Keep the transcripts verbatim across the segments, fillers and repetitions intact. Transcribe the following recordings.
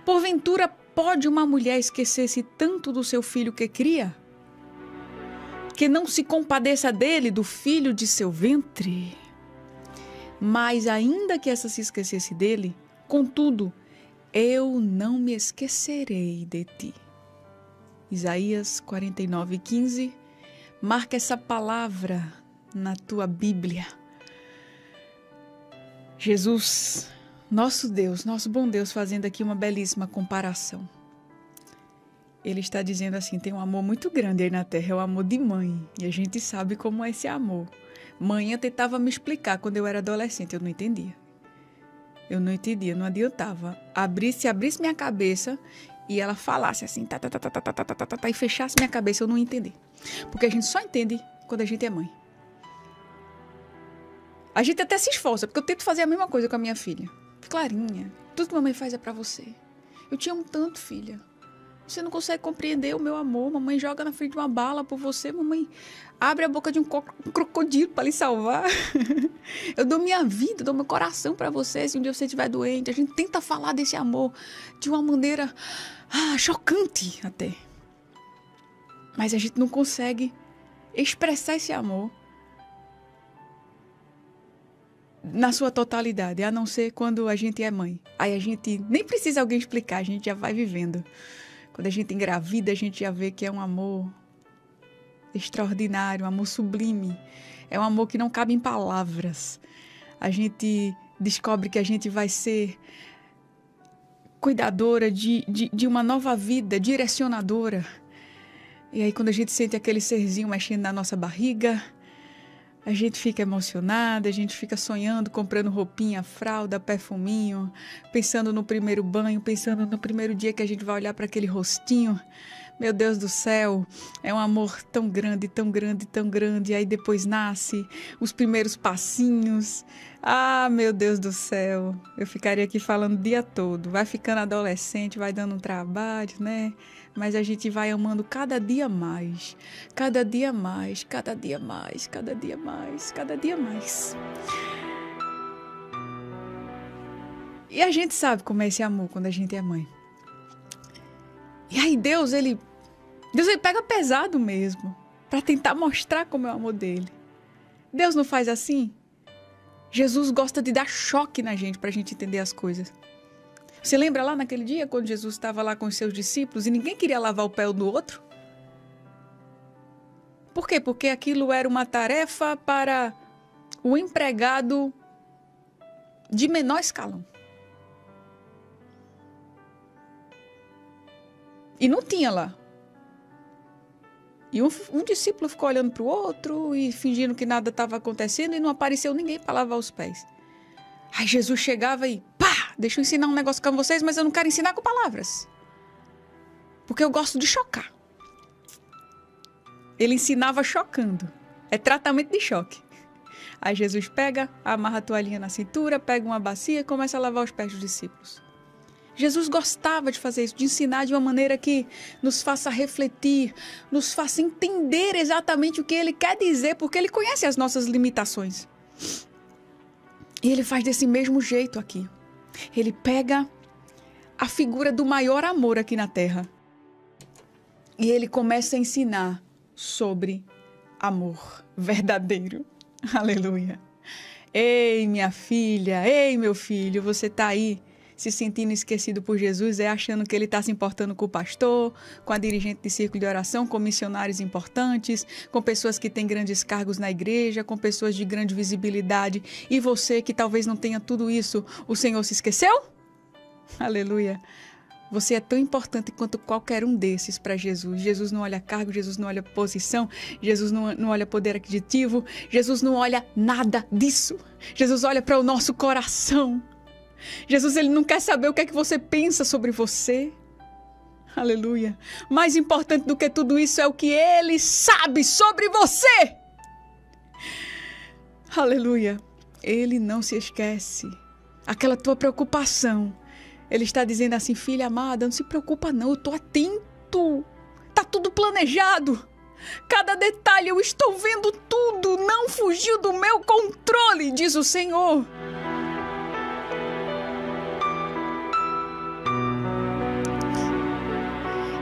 Porventura, pode uma mulher esquecer-se tanto do seu filho que cria, que não se compadeça dele, do filho de seu ventre? Mas ainda que essa se esquecesse dele, contudo, eu não me esquecerei de ti. Isaías quarenta e nove, quinze. Marca essa palavra na tua Bíblia. Jesus, nosso Deus, nosso bom Deus, fazendo aqui uma belíssima comparação. Ele está dizendo assim, tem um amor muito grande aí na terra, é o amor de mãe. E a gente sabe como é esse amor. Mãe tentava me explicar quando eu era adolescente, eu não entendia. Eu não entendia, não adiantava. Abrisse, abrisse minha cabeça e ela falasse assim, tá, tá, tá, tá, tá, tá, tá, tá, tá, e fechasse minha cabeça, eu não ia entender. Porque a gente só entende quando a gente é mãe. A gente até se esforça, porque eu tento fazer a mesma coisa com a minha filha. Clarinha, tudo que mamãe faz é pra você. Eu te amo tanto, filha. Você não consegue compreender o meu amor. Mamãe joga na frente de uma bala por você. Mamãe abre a boca de um, um crocodilo para lhe salvar. Eu dou minha vida, dou meu coração para você se um dia você estiver doente. A gente tenta falar desse amor de uma maneira ah, chocante até. Mas a gente não consegue expressar esse amor na sua totalidade, a não ser quando a gente é mãe. Aí a gente nem precisa alguém explicar, a gente já vai vivendo. Quando a gente engravida, a gente já vê que é um amor extraordinário, um amor sublime. É um amor que não cabe em palavras. A gente descobre que a gente vai ser cuidadora de, de, de uma nova vida, direcionadora. E aí quando a gente sente aquele serzinho mexendo na nossa barriga, a gente fica emocionada, a gente fica sonhando, comprando roupinha, fralda, perfuminho, pensando no primeiro banho, pensando no primeiro dia que a gente vai olhar para aquele rostinho. Meu Deus do céu, é um amor tão grande, tão grande, tão grande. E aí depois nasce os primeiros passinhos. Ah, meu Deus do céu, eu ficaria aqui falando o dia todo. Vai ficando adolescente, vai dando um trabalho, né? Mas a gente vai amando cada dia mais, cada dia mais, cada dia mais, cada dia mais, cada dia mais. E a gente sabe como é esse amor quando a gente é mãe. E aí Deus, ele, Deus ele pega pesado mesmo, para tentar mostrar como é o amor dele. Deus não faz assim? Jesus gosta de dar choque na gente para a gente entender as coisas. Você lembra lá naquele dia, quando Jesus estava lá com os seus discípulos e ninguém queria lavar o pé um do outro? Por quê? Porque aquilo era uma tarefa para o empregado de menor escalão. E não tinha lá. E um, um discípulo ficou olhando para o outro e fingindo que nada estava acontecendo e não apareceu ninguém para lavar os pés. Aí Jesus chegava e pá, deixa eu ensinar um negócio com vocês, mas eu não quero ensinar com palavras. Porque eu gosto de chocar. Ele ensinava chocando. É tratamento de choque. Aí Jesus pega, amarra a toalhinha na cintura, pega uma bacia e começa a lavar os pés dos discípulos. Jesus gostava de fazer isso, de ensinar de uma maneira que nos faça refletir, nos faça entender exatamente o que ele quer dizer, porque ele conhece as nossas limitações. E ele faz desse mesmo jeito aqui. Ele pega a figura do maior amor aqui na terra e ele começa a ensinar sobre amor verdadeiro. Aleluia. Ei, minha filha, ei, meu filho, você está aí se sentindo esquecido por Jesus, é achando que ele está se importando com o pastor, com a dirigente de círculo de oração, com missionários importantes, com pessoas que têm grandes cargos na igreja, com pessoas de grande visibilidade. E você que talvez não tenha tudo isso, o Senhor se esqueceu? Aleluia. Você é tão importante quanto qualquer um desses para Jesus. Jesus não olha cargo, Jesus não olha posição, Jesus não, não olha poder aquisitivo, Jesus não olha nada disso. Jesus olha para o nosso coração. Jesus, ele não quer saber o que é que você pensa sobre você. Aleluia. Mais importante do que tudo isso é o que ele sabe sobre você. Aleluia. Ele não se esquece. Aquela tua preocupação. Ele está dizendo assim, filha amada, não se preocupa não, eu estou atento. Está tudo planejado. Cada detalhe, eu estou vendo tudo. Não fugiu do meu controle, diz o Senhor.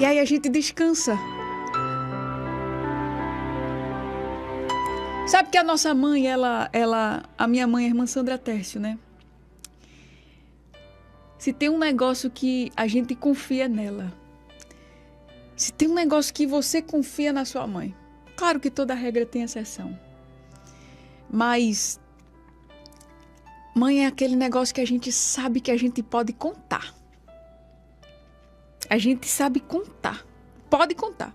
E aí a gente descansa. Sabe que a nossa mãe, ela, ela, a minha mãe, a irmã Sandra Tércio, né? Se tem um negócio que a gente confia nela, se tem um negócio que você confia na sua mãe, claro que toda regra tem exceção, mas mãe é aquele negócio que a gente sabe que a gente pode contar. A gente sabe contar, pode contar.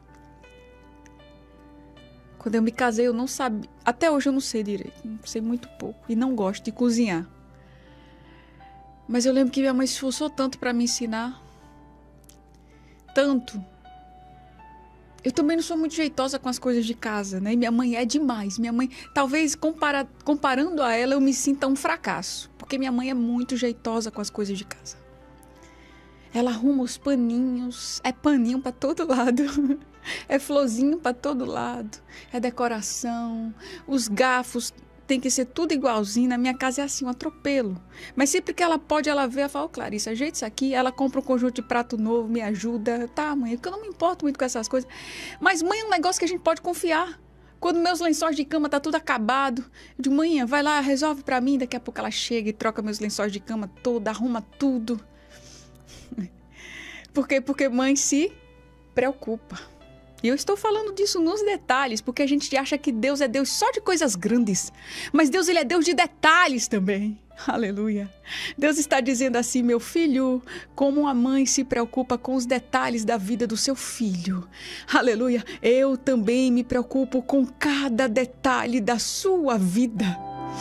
Quando eu me casei, eu não sabia. Até hoje eu não sei direito. Sei muito pouco. E não gosto de cozinhar. Mas eu lembro que minha mãe se esforçou tanto para me ensinar. Tanto. Eu também não sou muito jeitosa com as coisas de casa, né? E minha mãe é demais. Minha mãe, talvez compara... comparando a ela, eu me sinta um fracasso. Porque minha mãe é muito jeitosa com as coisas de casa. Ela arruma os paninhos. É paninho para todo lado. É florzinho para todo lado, é decoração, os garfos tem que ser tudo igualzinho. Na minha casa é assim, um atropelo. Mas sempre que ela pode, ela vê, ela fala, ô Clarice, ajeita isso aqui, ela compra um conjunto de prato novo, me ajuda. Tá, mãe, porque eu não me importo muito com essas coisas. Mas mãe é um negócio que a gente pode confiar. Quando meus lençóis de cama tá tudo acabado, eu digo, mãe, vai lá, resolve para mim. Daqui a pouco ela chega e troca meus lençóis de cama todo, arruma tudo. Por quê? Porque mãe se preocupa. E eu estou falando disso nos detalhes, porque a gente acha que Deus é Deus só de coisas grandes. Mas Deus, ele é Deus de detalhes também. Aleluia. Deus está dizendo assim, meu filho, como uma mãe se preocupa com os detalhes da vida do seu filho. Aleluia. Eu também me preocupo com cada detalhe da sua vida.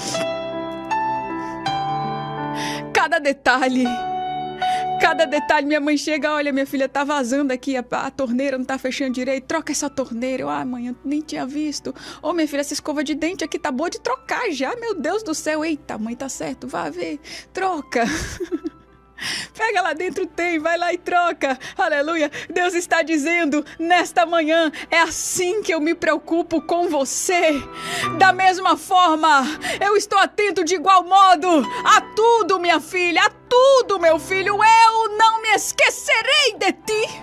Cada detalhe. Cada detalhe, minha mãe chega, olha, minha filha tá vazando aqui, a, a torneira não tá fechando direito, troca essa torneira. Eu, ah, mãe, eu nem tinha visto. Ô, minha filha, essa escova de dente aqui tá boa de trocar já, meu Deus do céu. Eita, mãe, tá certo, vá ver, troca. Pega lá dentro, tem, vai lá e troca. Aleluia. Deus está dizendo nesta manhã, é assim que eu me preocupo com você. Da mesma forma, eu estou atento de igual modo a tudo, minha filha, a tudo, meu filho. Eu não me esquecerei de ti.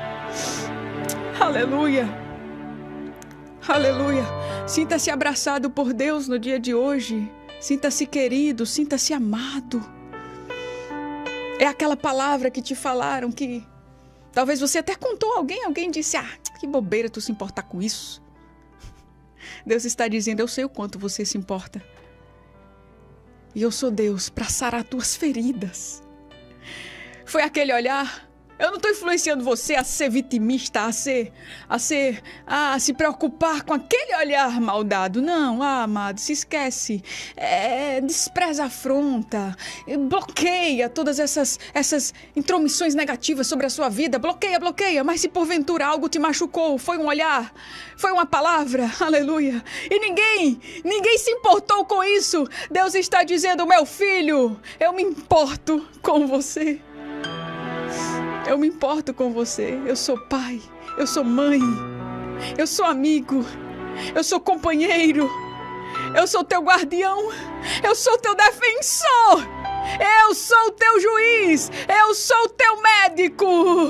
Aleluia. Aleluia. Sinta-se abraçado por Deus no dia de hoje. Sinta-se querido, sinta-se amado. É aquela palavra que te falaram que talvez você até contou a alguém, alguém disse, ah, que bobeira tu se importar com isso. Deus está dizendo, eu sei o quanto você se importa. E eu sou Deus para sarar tuas feridas. Foi aquele olhar. Eu não estou influenciando você a ser vitimista, a ser, a ser, a se preocupar com aquele olhar maldado. Não, ah, amado, se esquece. É, despreza a afronta, bloqueia todas essas, essas intromissões negativas sobre a sua vida. Bloqueia, bloqueia. Mas se porventura algo te machucou, foi um olhar, foi uma palavra, aleluia. E ninguém, ninguém se importou com isso. Deus está dizendo, meu filho, eu me importo com você. Eu me importo com você. Eu sou pai, eu sou mãe, eu sou amigo, eu sou companheiro, eu sou teu guardião, eu sou teu defensor, eu sou o teu juiz, eu sou o teu médico.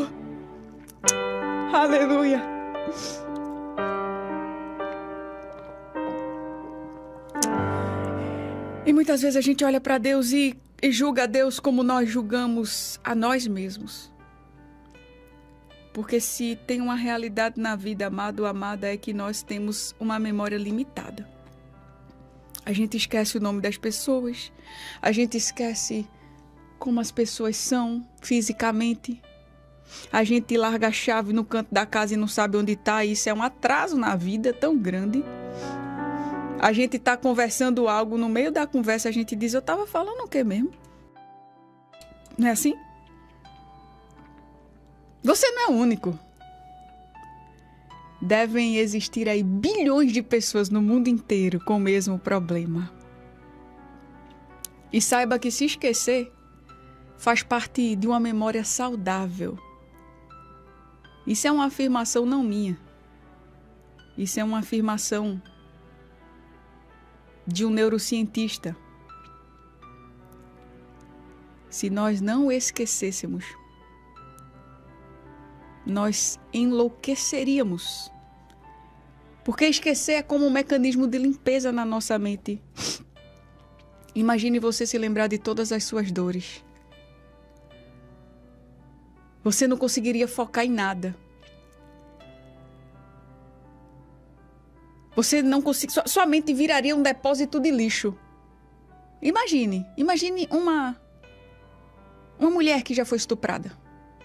Aleluia. E muitas vezes a gente olha para Deus e, e julga a Deus como nós julgamos a nós mesmos. Porque se tem uma realidade na vida, amado ou amada, é que nós temos uma memória limitada. A gente esquece o nome das pessoas, a gente esquece como as pessoas são fisicamente. A gente larga a chave no canto da casa e não sabe onde está, e isso é um atraso na vida tão grande. A gente está conversando algo, no meio da conversa a gente diz, eu estava falando o quê mesmo? Não é assim? Você não é o único. Devem existir aí bilhões de pessoas no mundo inteiro com o mesmo problema. E saiba que se esquecer faz parte de uma memória saudável. Isso é uma afirmação não minha. Isso é uma afirmação de um neurocientista. Se nós não esquecêssemos, nós enlouqueceríamos. Porque esquecer é como um mecanismo de limpeza na nossa mente. Imagine você se lembrar de todas as suas dores. Você não conseguiria focar em nada. Você não consegue, sua, sua mente viraria um depósito de lixo. Imagine, imagine uma, uma mulher que já foi estuprada.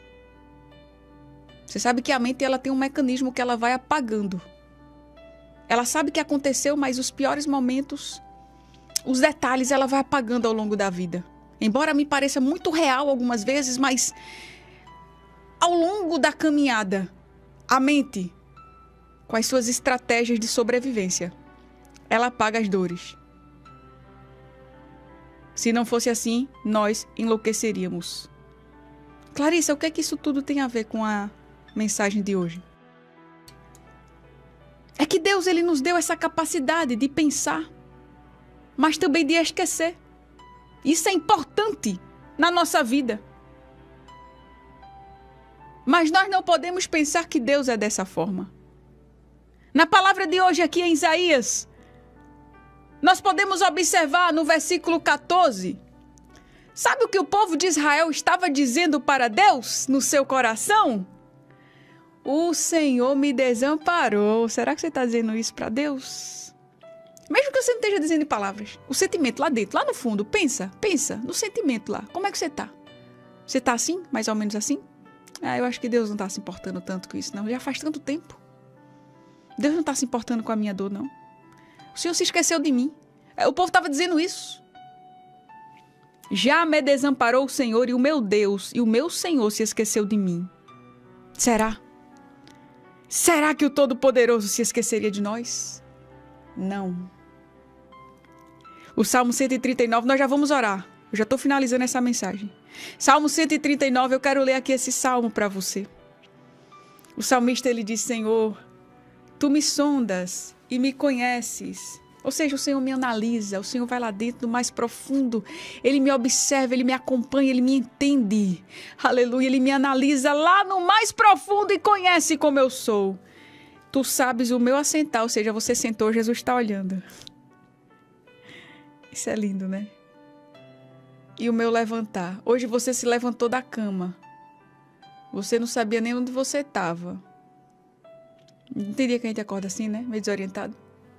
Você sabe que a mente ela tem um mecanismo que ela vai apagando. Ela sabe que aconteceu, mas os piores momentos, os detalhes, ela vai apagando ao longo da vida. Embora me pareça muito real algumas vezes, mas ao longo da caminhada, a mente, com as suas estratégias de sobrevivência, ela apaga as dores. Se não fosse assim, nós enlouqueceríamos. Clarissa, o que é que isso tudo tem a ver com a mensagem de hoje? É que Deus ele nos deu essa capacidade de pensar, mas também de esquecer. Isso é importante na nossa vida. Mas nós não podemos pensar que Deus é dessa forma. Na palavra de hoje aqui em Isaías, nós podemos observar no versículo quatorze. Sabe o que o povo de Israel estava dizendo para Deus no seu coração? O Senhor me desamparou. Será que você está dizendo isso para Deus? Mesmo que você não esteja dizendo em palavras. O sentimento lá dentro, lá no fundo. Pensa, pensa no sentimento lá. Como é que você está? Você está assim? Mais ou menos assim? Ah, eu acho que Deus não está se importando tanto com isso, não. Já faz tanto tempo. Deus não está se importando com a minha dor, não. O Senhor se esqueceu de mim. O povo estava dizendo isso. Já me desamparou o Senhor e o meu Deus e o meu Senhor se esqueceu de mim. Será? Será que o Todo-Poderoso se esqueceria de nós? Não. O Salmo cento e trinta e nove, nós já vamos orar. Eu já estou finalizando essa mensagem. Salmo cento e trinta e nove, eu quero ler aqui esse salmo para você. O salmista, ele diz, Senhor, Tu me sondas e me conheces. Ou seja, o Senhor me analisa, o Senhor vai lá dentro do mais profundo, Ele me observa, Ele me acompanha, Ele me entende. Aleluia, Ele me analisa lá no mais profundo e conhece como eu sou. Tu sabes o meu assentar, ou seja, você sentou, Jesus está olhando. Isso é lindo, né? E o meu levantar. Hoje você se levantou da cama. Você não sabia nem onde você estava. Não teria que a gente acorda assim, né? Meio desorientado.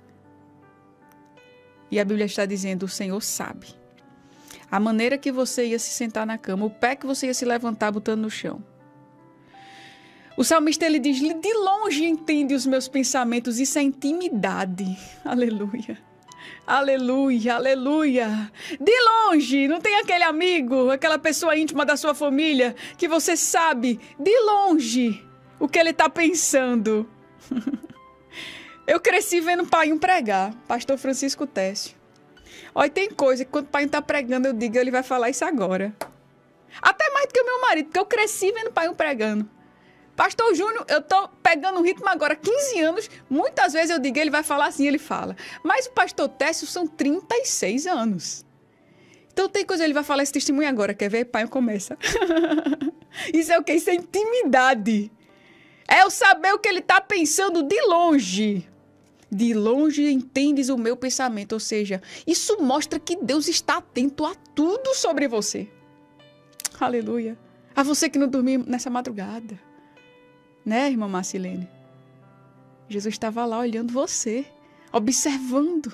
E a Bíblia está dizendo, o Senhor sabe. A maneira que você ia se sentar na cama, o pé que você ia se levantar botando no chão. O salmista, ele diz, de longe entende os meus pensamentos. Isso é intimidade. Aleluia. Aleluia, aleluia. De longe, não tem aquele amigo, aquela pessoa íntima da sua família, que você sabe, de longe, o que ele está pensando. Eu cresci vendo o pai pregar, pastor Francisco Técio. Olha, tem coisa que quando o pai está pregando, eu digo, ele vai falar isso agora. Até mais do que o meu marido, porque eu cresci vendo o pai pregando. Pastor Júnior, eu tô pegando um ritmo agora, quinze anos, muitas vezes eu digo, ele vai falar assim, ele fala. Mas o pastor Técio são trinta e seis anos. Então tem coisa, ele vai falar esse testemunho agora, quer ver? Pai, começa. Isso é o quê? Isso é intimidade. É eu saber o que ele está pensando de longe. De longe entendes o meu pensamento, ou seja, isso mostra que Deus está atento a tudo sobre você. Aleluia. A você que não dormiu nessa madrugada. Né, irmã Marcilene? Jesus estava lá olhando você, observando,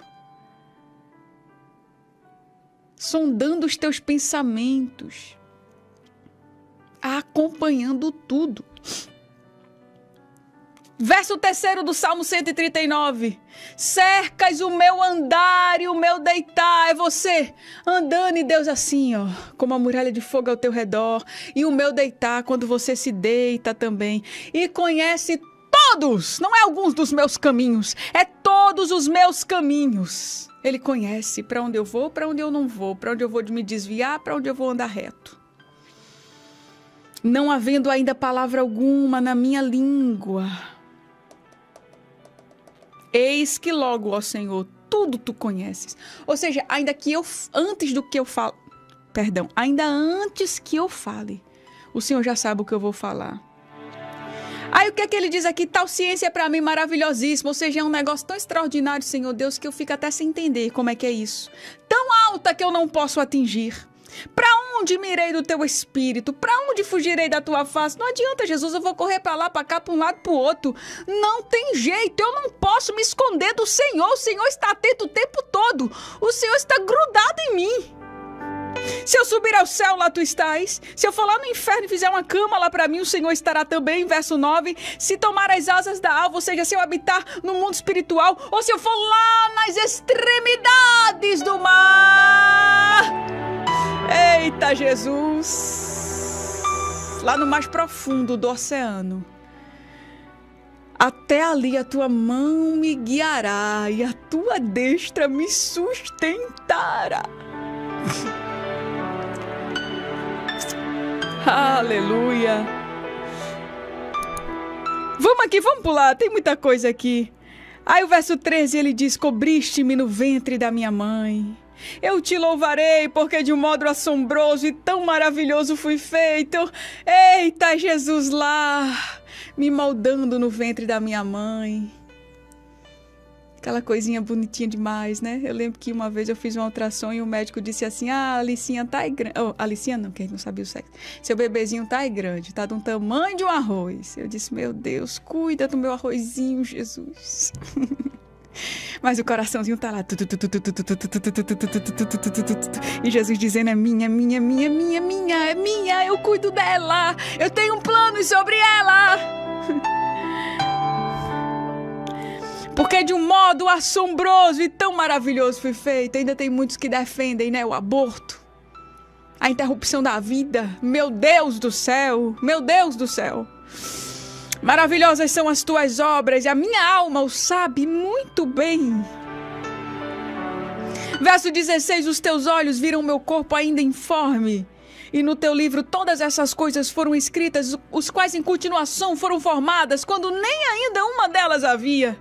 sondando os teus pensamentos, acompanhando tudo. Verso terceiro do Salmo cento e trinta e nove. Cercas o meu andar e o meu deitar. É você andando e Deus assim, ó, como a muralha de fogo ao teu redor. E o meu deitar quando você se deita também. E conhece todos, não é alguns dos meus caminhos, é todos os meus caminhos. Ele conhece para onde eu vou, para onde eu não vou, para onde eu vou de me desviar, para onde eu vou andar reto. Não havendo ainda palavra alguma na minha língua. Eis que logo, ó Senhor, tudo tu conheces. Ou seja, ainda que eu, antes do que eu falo, perdão, ainda antes que eu fale, o Senhor já sabe o que eu vou falar. Aí o que é que ele diz aqui? Tal ciência é para mim maravilhosíssima, ou seja, é um negócio tão extraordinário, Senhor Deus, que eu fico até sem entender como é que é isso. Tão alta que eu não posso atingir. Para onde me irei do teu espírito? Para onde fugirei da tua face? Não adianta, Jesus, eu vou correr para lá, para cá, para um lado, para o outro. Não tem jeito, eu não posso me esconder do Senhor. O Senhor está atento o tempo todo. O Senhor está grudado em mim. Se eu subir ao céu, lá tu estás. Se eu for lá no inferno e fizer uma cama lá para mim, o Senhor estará também. Verso nove. Se tomar as asas da alva, ou seja, se eu habitar no mundo espiritual, ou se eu for lá nas extremidades do mar. Eita, Jesus. Lá no mais profundo do oceano. Até ali a tua mão me guiará e a tua destra me sustentará. Aleluia. Vamos aqui, vamos pular, tem muita coisa aqui. Aí o verso treze, ele diz: cobriste-me no ventre da minha mãe. Eu te louvarei, porque de um modo assombroso e tão maravilhoso fui feito. Eita, Jesus lá, me moldando no ventre da minha mãe. Aquela coisinha bonitinha demais, né? Eu lembro que uma vez eu fiz uma ultrassom e o médico disse assim: ah, a Alicinha tá aí grande. Oh, Alicinha não, que a gente não sabia o sexo. Seu bebezinho tá aí grande, tá do tamanho de um arroz. Eu disse: meu Deus, cuida do meu arrozinho, Jesus. Mas o coraçãozinho tá lá. E Jesus dizendo: é minha, minha, minha, minha, minha, é minha, eu cuido dela. Eu tenho um plano sobre ela. Porque de um modo assombroso e tão maravilhoso foi feito. Ainda tem muitos que defendem, né, o aborto, a interrupção da vida. Meu Deus do céu, meu Deus do céu. Maravilhosas são as tuas obras e a minha alma o sabe muito bem. Verso dezesseis, os teus olhos viram meu corpo ainda informe. E no teu livro todas essas coisas foram escritas, os quais em continuação foram formadas, quando nem ainda uma delas havia.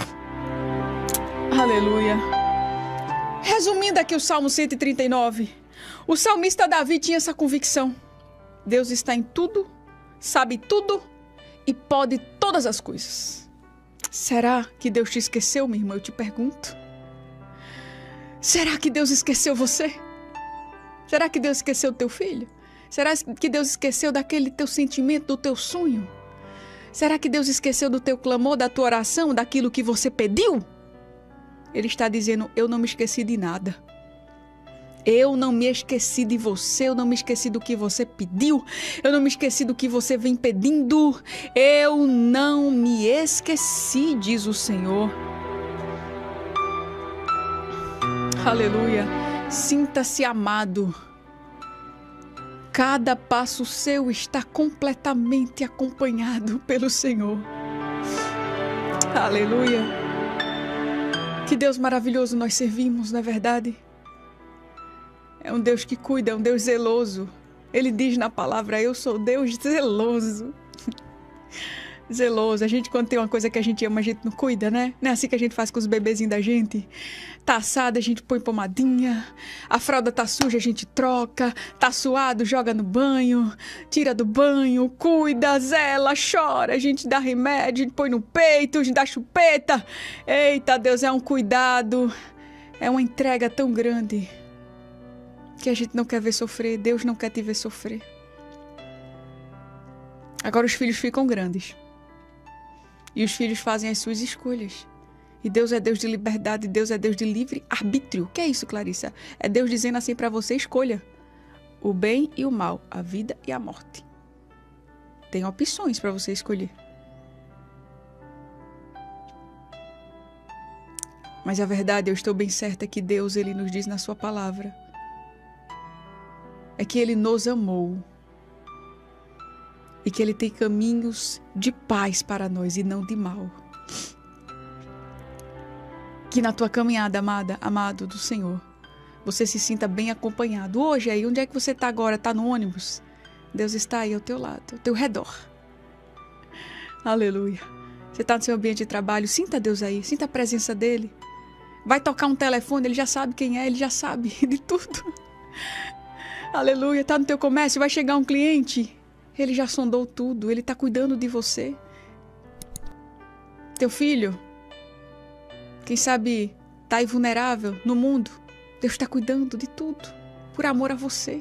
Aleluia. Resumindo aqui o Salmo cento e trinta e nove, o salmista Davi tinha essa convicção: Deus está em tudo, sabe tudo e pode todas as coisas. Será que Deus te esqueceu, minha irmã? Eu te pergunto. Será que Deus esqueceu você? Será que Deus esqueceu teu filho? Será que Deus esqueceu daquele teu sentimento, do teu sonho? Será que Deus esqueceu do teu clamor, da tua oração, daquilo que você pediu? Ele está dizendo: eu não me esqueci de nada. Eu não me esqueci de você, eu não me esqueci do que você pediu, eu não me esqueci do que você vem pedindo. Eu não me esqueci, diz o Senhor. Aleluia. Sinta-se amado. Cada passo seu está completamente acompanhado pelo Senhor. Aleluia. Que Deus maravilhoso nós servimos, não é verdade? É um Deus que cuida, é um Deus zeloso. Ele diz na palavra: eu sou Deus zeloso. Zeloso. A gente, quando tem uma coisa que a gente ama, a gente não cuida, né? Não é assim que a gente faz com os bebezinhos da gente? Tá assado, a gente põe pomadinha. A fralda tá suja, a gente troca. Tá suado, joga no banho. Tira do banho, cuida, zela, chora. A gente dá remédio, a gente põe no peito, a gente dá chupeta. Eita, Deus, é um cuidado. É uma entrega tão grande que a gente não quer ver sofrer. Deus não quer te ver sofrer. Agora os filhos ficam grandes. E os filhos fazem as suas escolhas. E Deus é Deus de liberdade, Deus é Deus de livre arbítrio. O que é isso, Clarissa? É Deus dizendo assim para você: escolha o bem e o mal, a vida e a morte. Tem opções para você escolher. Mas a verdade, eu estou bem certa que Deus, Ele nos diz na sua palavra, é que Ele nos amou. E que Ele tem caminhos de paz para nós e não de mal. Que na tua caminhada, amada, amado do Senhor, você se sinta bem acompanhado. Hoje aí, onde é que você está agora? Está no ônibus? Deus está aí ao teu lado, ao teu redor. Aleluia. Você está no seu ambiente de trabalho, sinta Deus aí, sinta a presença dEle. Vai tocar um telefone, Ele já sabe quem é, Ele já sabe de tudo. Aleluia. Está no teu comércio, vai chegar um cliente, Ele já sondou tudo, Ele está cuidando de você. Teu filho, quem sabe, está aí vulnerável no mundo. Deus está cuidando de tudo, por amor a você.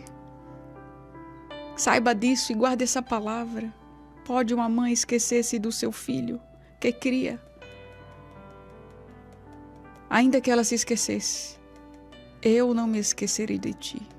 Saiba disso e guarde essa palavra. Pode uma mãe esquecer-se do seu filho que cria? Ainda que ela se esquecesse, eu não me esquecerei de ti.